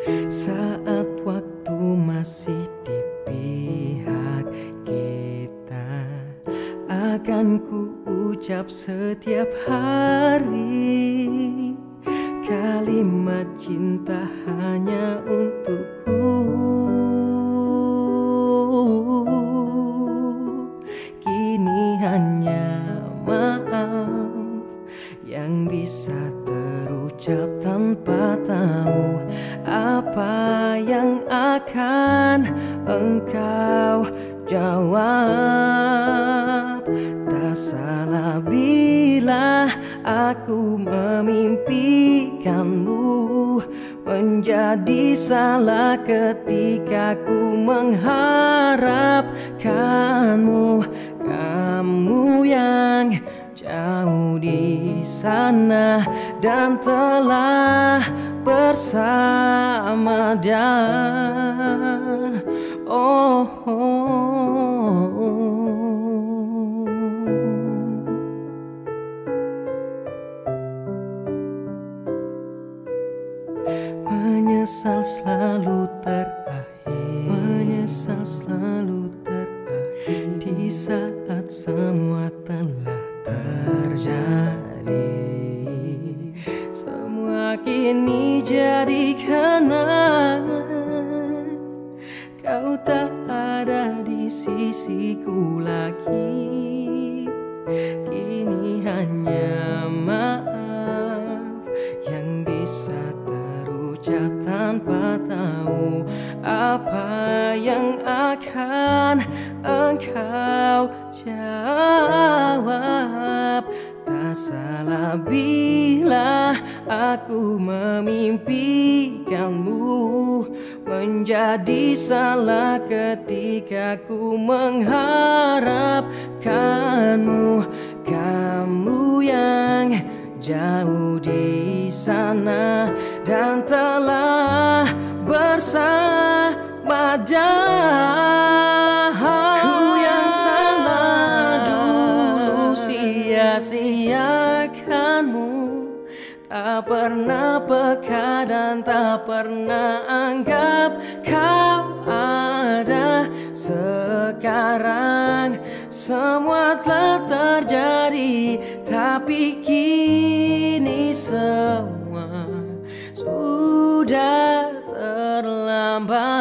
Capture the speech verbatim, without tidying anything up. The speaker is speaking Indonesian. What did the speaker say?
Saat waktu masih di pihak kita, akan ku ucap setiap hari kalimat cinta hanya untukku. Kini hanya maaf yang bisa terucap tanpa tahu apa yang akan engkau jawab. Tak salah bila aku memimpikanmu, menjadi salah ketika ku mengharapkanmu. Kamu yang jauh di sana dan telah bersama dia. Oh, oh. Menyesal selalu terakhir, menyesal selalu terakhir di saat semua telah terjadi. Semua kini jadi kenangan, kau tak ada di sisiku lagi. Kini hanya maaf yang bisa terucap tanpa tahu apa yang akan engkau jawab. Tak salah bila aku memimpikanmu, menjadi salah ketika ku mengharapkanmu. Kamu yang jauh di sana dan telah bersama dia. Ku yang salah dulu sia-siakanmu, tak pernah peka dan tak pernah anggap kau ada. Sekarang semua telah terjadi, tapi kini semua sudah terlambat.